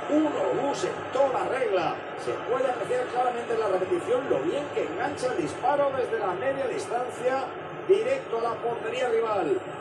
1-2 en toda regla. Se puede apreciar claramente en la repetición lo bien que engancha el disparo desde la media distancia directo a la portería rival.